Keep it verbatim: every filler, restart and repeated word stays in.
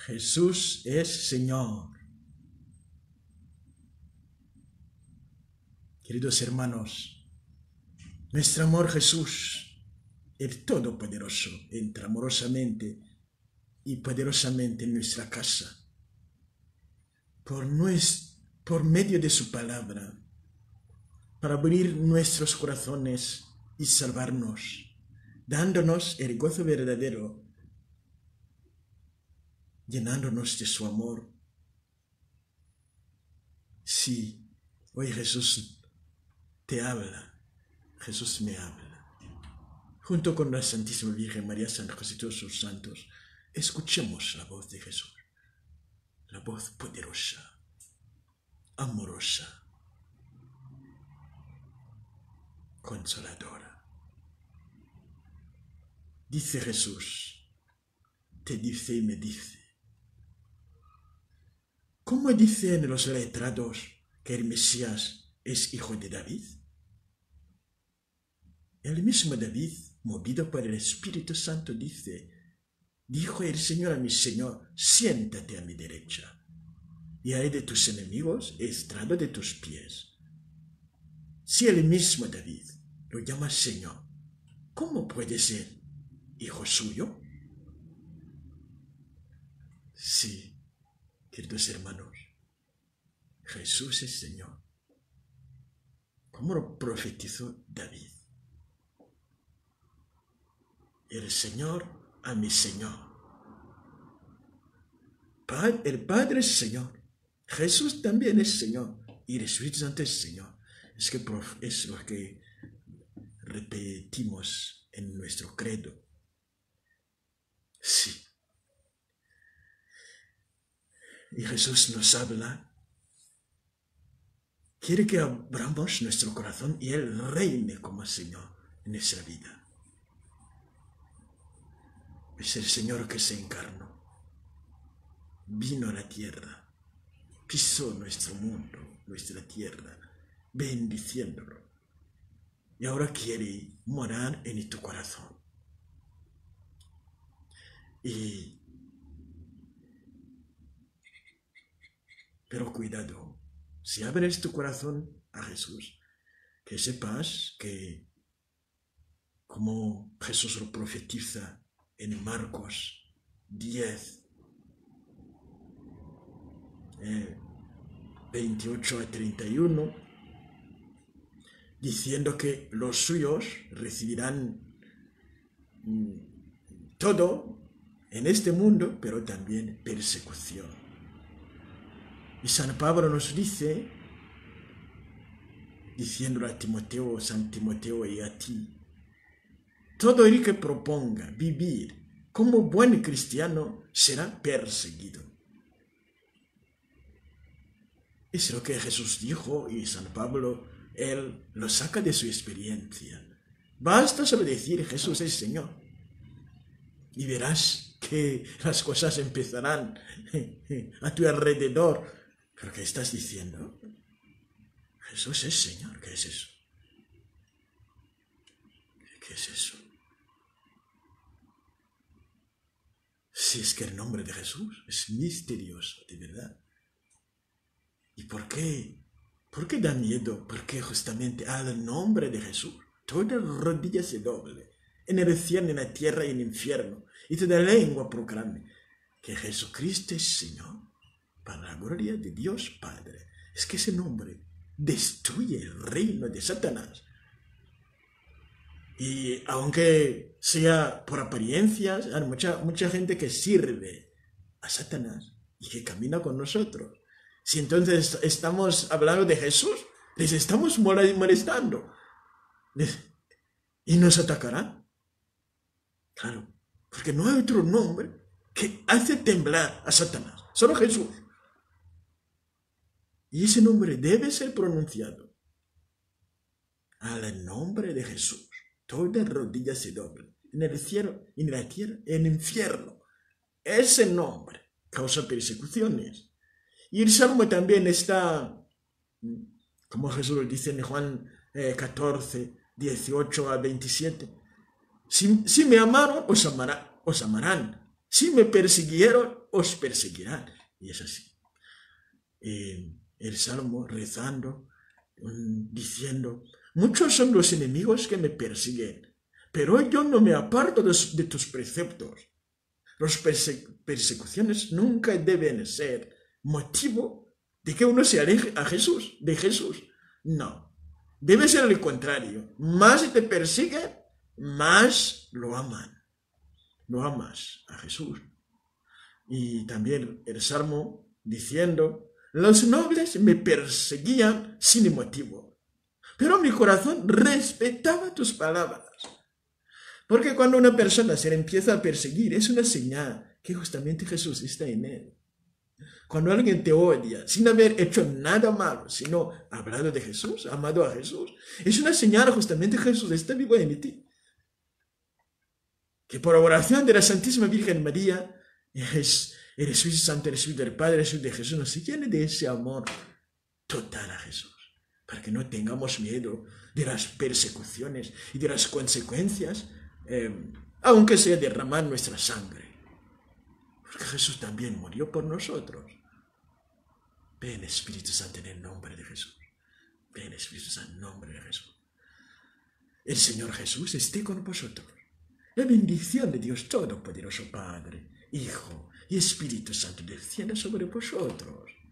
Jesús es Señor. Queridos hermanos, nuestro amor Jesús, el Todopoderoso, entra amorosamente y poderosamente en nuestra casa, por, nuestro, por medio de su palabra, para abrir nuestros corazones y salvarnos, dándonos el gozo verdadero, llenándonos de su amor. Sí, hoy Jesús te habla, Jesús me habla. Junto con la Santísima Virgen María, San José y todos sus santos, escuchemos la voz de Jesús, la voz poderosa, amorosa, consoladora. Dice Jesús, te dice y me dice. ¿Cómo dicen los letrados que el Mesías es hijo de David? El mismo David, movido por el Espíritu Santo, dice, dijo el Señor a mi Señor, siéntate a mi derecha, y haré de tus enemigos estrado de tus pies. Si el mismo David lo llama Señor, ¿cómo puede ser hijo suyo? Sí, queridos hermanos, Jesús es Señor, como lo profetizó David. El Señor a mi Señor. El Padre es Señor, Jesús también es Señor, y el Espíritu Santo es Señor. Es, que es lo que repetimos en nuestro credo. Sí. Y Jesús nos habla, quiere que abramos nuestro corazón y Él reine como Señor en nuestra vida. Es el Señor que se encarnó, vino a la tierra, pisó nuestro mundo, nuestra tierra, bendiciéndolo. Y ahora quiere morar en tu corazón. Y Pero cuidado, si abres tu corazón a Jesús, que sepas que, como Jesús lo profetiza en Marcos diez, eh, veintiocho a treinta y uno, diciendo que los suyos recibirán mm, todo en este mundo, pero también persecución. Y San Pablo nos dice, diciéndolo a Timoteo, San Timoteo y a ti, todo el que proponga vivir como buen cristiano será perseguido. Es lo que Jesús dijo y San Pablo, él lo saca de su experiencia. Basta solo decir Jesús es Señor y verás que las cosas empezarán a tu alrededor. ¿Pero qué estás diciendo? Jesús es Señor. ¿Qué es eso? ¿Qué es eso? Si es que el nombre de Jesús es misterioso, de verdad. ¿Y por qué? ¿Por qué da miedo? Porque justamente al nombre de Jesús toda rodilla se doble, en el cielo, en la tierra y en el infierno, y toda lengua proclame que Jesucristo es Señor, para la gloria de Dios Padre. Es que ese nombre destruye el reino de Satanás. Y aunque sea por apariencias, hay mucha, mucha gente que sirve a Satanás y que camina con nosotros. Si entonces estamos hablando de Jesús, les estamos molestando. Y nos atacarán. Claro, porque no hay otro nombre que hace temblar a Satanás. Solo Jesús. Y ese nombre debe ser pronunciado. Al nombre de Jesús, toda rodilla se dobla. En el cielo, en la tierra, en el infierno. Ese nombre causa persecuciones. Y el Salmo también está, como Jesús dice en Juan eh, catorce, dieciocho a veintisiete. Si, si me amaron, os, amará, os amarán. Si me persiguieron, os perseguirán. Y es así. Eh, el Salmo rezando, um, diciendo, muchos son los enemigos que me persiguen, pero yo no me aparto de, de tus preceptos. Las perse persecuciones nunca deben ser motivo de que uno se aleje a Jesús, de Jesús. No. Debe ser el contrario. Más te persiguen, más lo aman. Lo amas a Jesús. Y también el Salmo diciendo, los nobles me perseguían sin motivo, pero mi corazón respetaba tus palabras. Porque cuando una persona se le empieza a perseguir, es una señal que justamente Jesús está en él. Cuando alguien te odia, sin haber hecho nada malo, sino hablado de Jesús, amado a Jesús, es una señal justamente que Jesús está vivo en ti. Que por oración de la Santísima Virgen María, es el Espíritu Santo, el Espíritu del Padre, el Espíritu de Jesús, nos llene de ese amor total a Jesús. Para que no tengamos miedo de las persecuciones y de las consecuencias, eh, aunque sea derramar nuestra sangre. Porque Jesús también murió por nosotros. Ven, Espíritu Santo, en el nombre de Jesús. Ven, Espíritu Santo, en el nombre de Jesús. El Señor Jesús esté con vosotros. La bendición de Dios Todopoderoso, Padre, Hijo y Espíritu Santo descienda sobre vosotros.